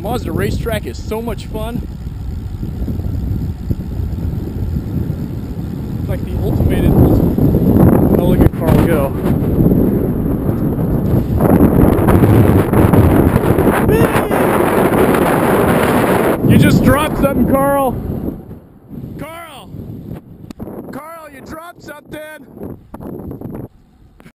Mazda racetrack is so much fun. It's like the ultimate. Oh, look at Carl go. You just dropped something, Carl. Carl, you dropped something.